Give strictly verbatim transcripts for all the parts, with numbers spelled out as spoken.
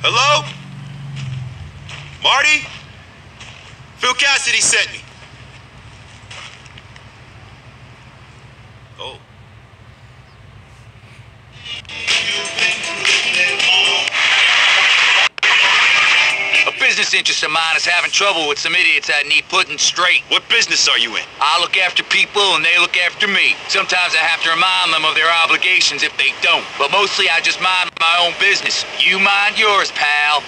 Hello? Marty? Phil Cassidy sent me. Oh. A business interest of mine is having trouble with some idiots I need putting straight. What business are you in? I look after people and they look after me. Sometimes I have to remind them of their obligations if they don't. But mostly I just mind my own business. You mind yours, pal.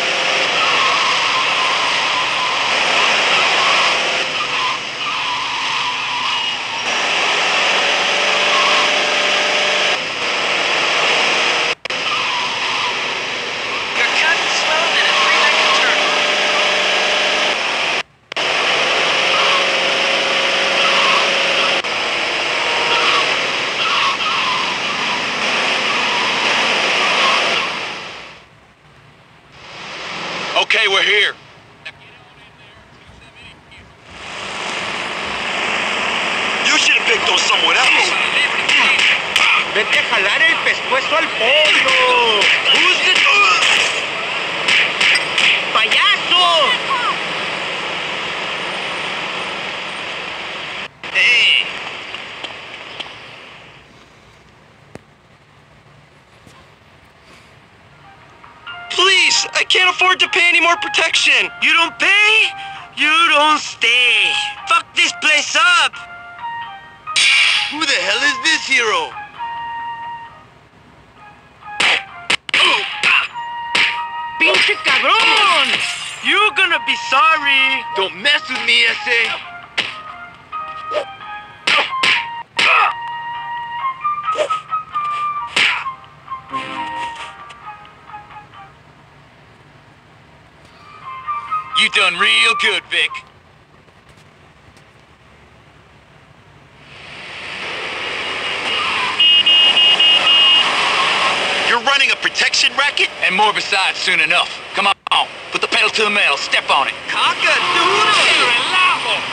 Okay, we're here. You should have picked on someone else. Vete a jalar el pescuezo al pollo. Who's the... ¡Payaso! Hey. Please, I can't afford to pay any more protection. You don't pay, you don't stay. Fuck this place up. Who the hell is this hero? Pinche cabrón! You're gonna be sorry. Don't mess with me, I say. You done real good, Vic. You're running a protection racket? And more besides soon enough. Come on, put the pedal to the metal, step on it. ¡Caca-duro! ¡Relajo!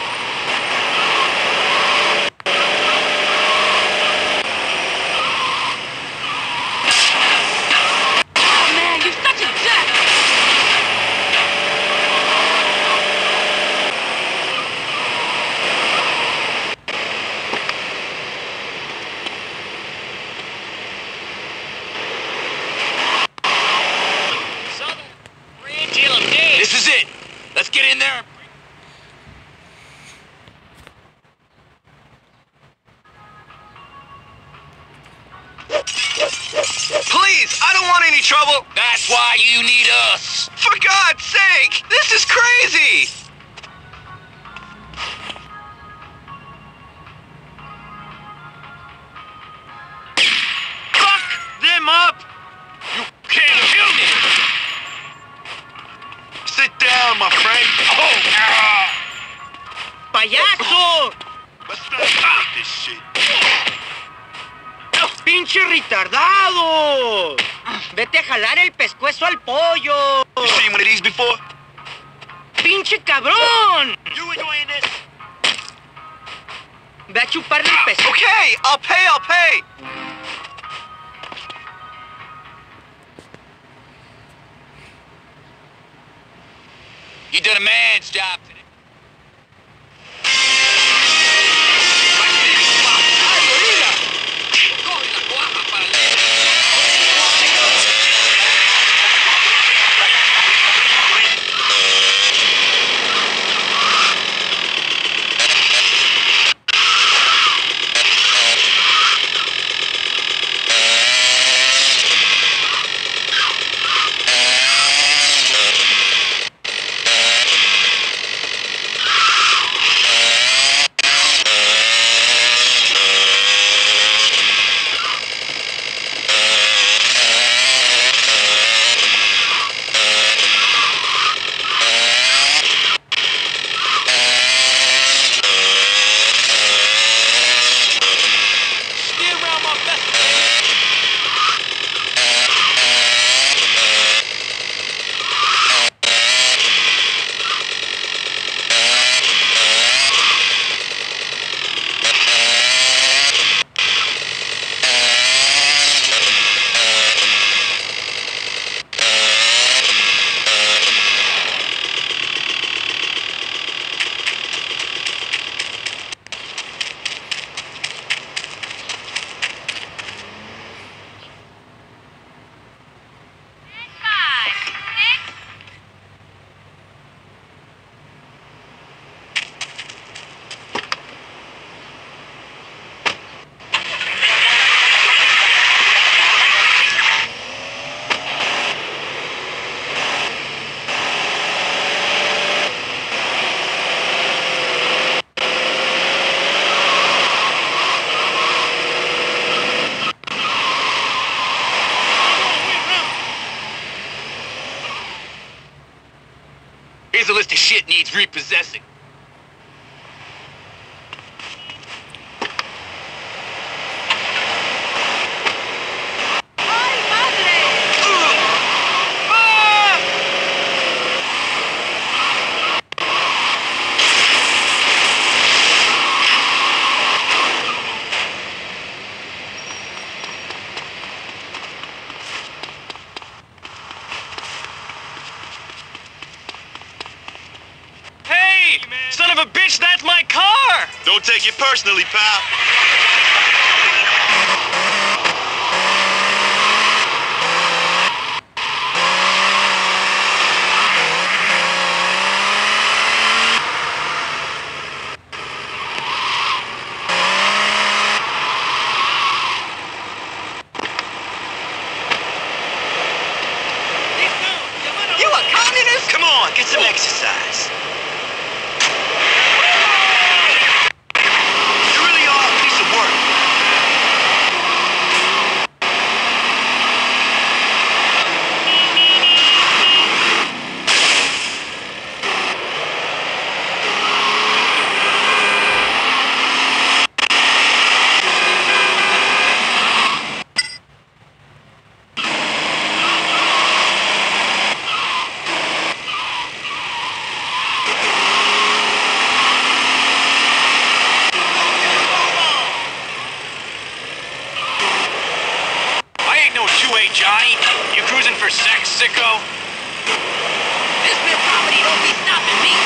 This is it. Let's get in there. Please, I don't want any trouble. That's why you need us. For God's sake, this is crazy. Fuck them up! You can't kill me. Sit down, my friend. Oh, ah. ¡Payaso! Let's start this shit. ¡Pinche retardado! Vete a jalar el pescuezo al pollo. You seen one of these before? ¡Pinche cabrón! You enjoying this? Ve a chuparle el pescuezo. Okay, I'll pay, I'll pay. You did a man's job today. Here's a list of shit needs repossessing. Son of a bitch, that's my car! Don't take it personally, pal. You a communist? Come on, get some exercise. Johnny, you cruising for sex, sicko? This real property don't be stopping me.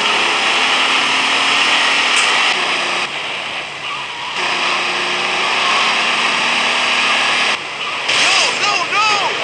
No, no, no!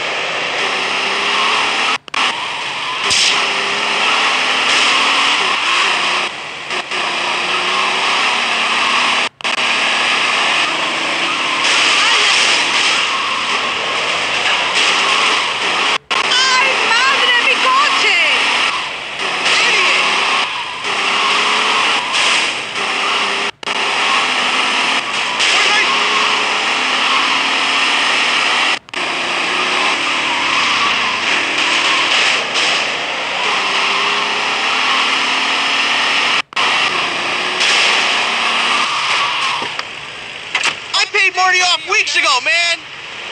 Marty off weeks ago, man!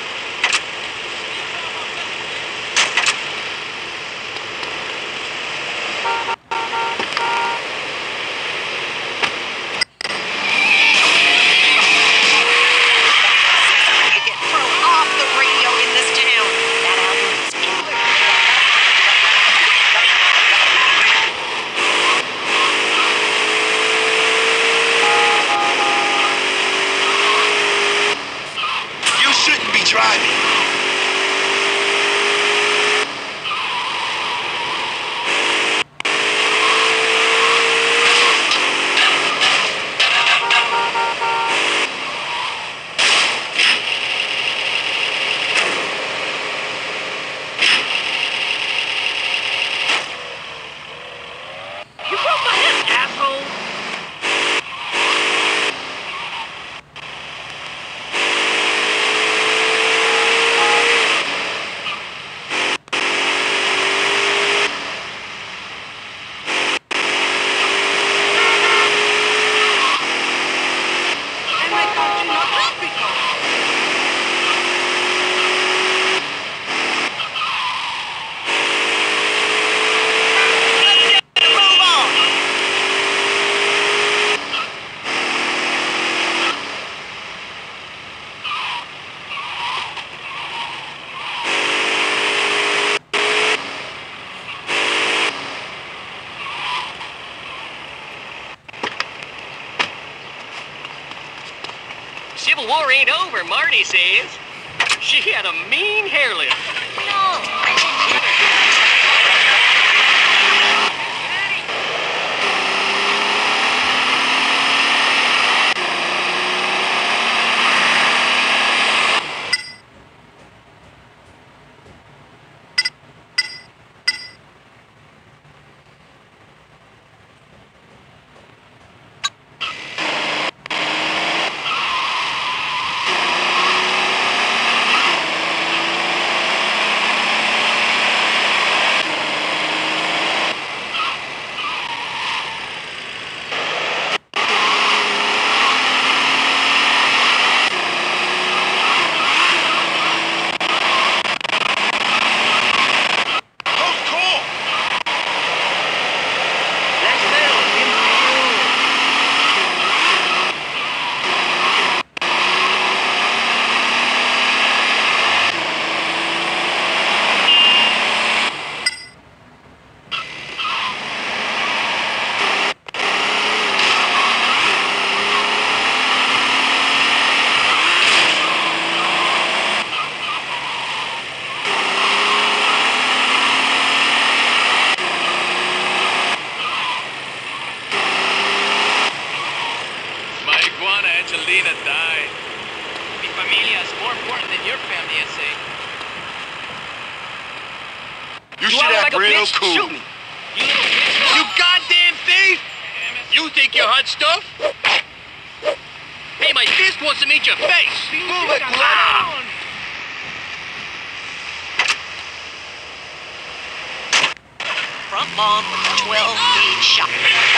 Driving. You broke my hip, asshole! Civil War ain't over, Marty says. She had a mean hair lift. No, I didn't hear it. You Do should I look act like a real bitch? cool. Shoot me. You little bitch. You goddamn thief! You think you're hot stuff? Hey, my fist wants to meet your face. Move it, Ah! Front lawn with a twelve gauge shot.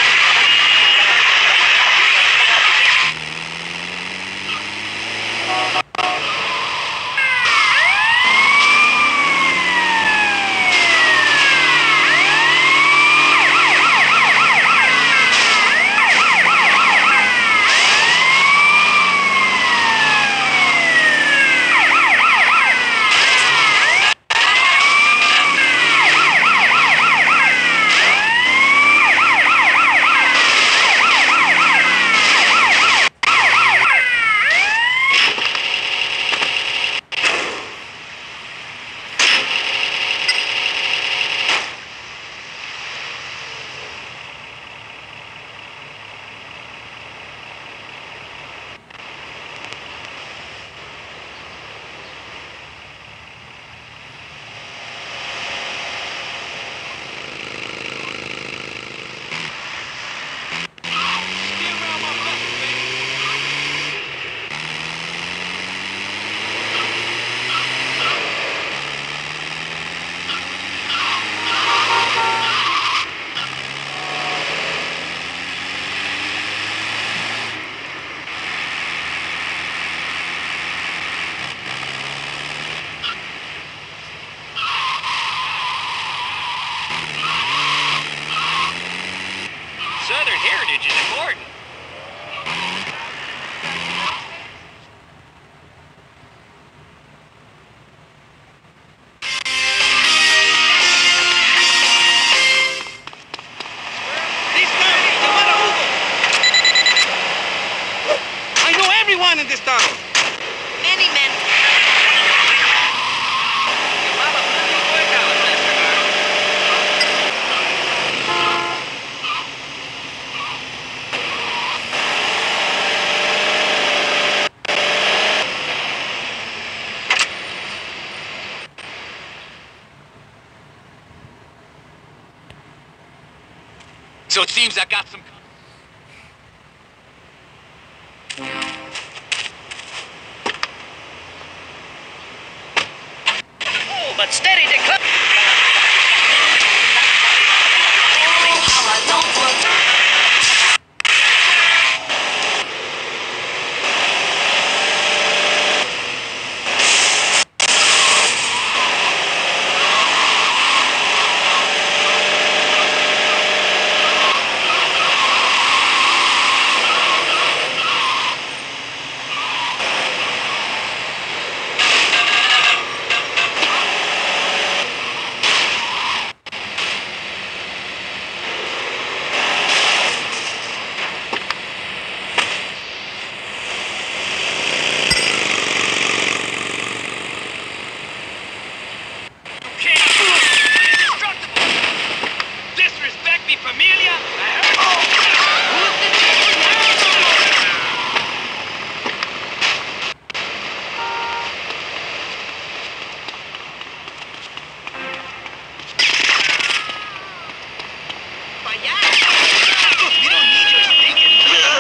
Southern heritage is important. I know everyone in this town. Many men. So it seems I got some... Oh, but steady decline. Disrespect me, familia? You don't need your stinking...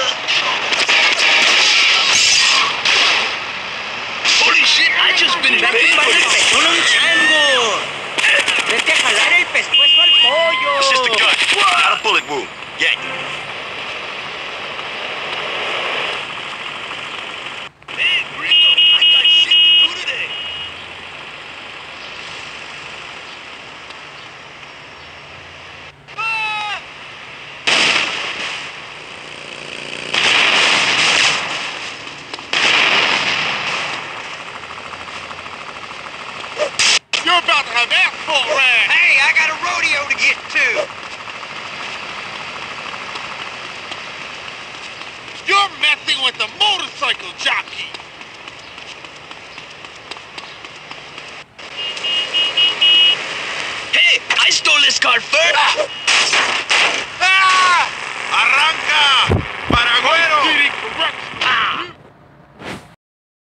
Holy shit, I just been paid for this. ¡Con un chango! ¡Vete a jalar el pescuezo al pollo! It's just a gun. Not a bullet wound. Yet. Man, Gringo, I got shit to do today. Ah! You're about to have asphalt rag. Hey, I got a rodeo to get to! You're messing with the motorcycle jockey. Hey, I stole this car first!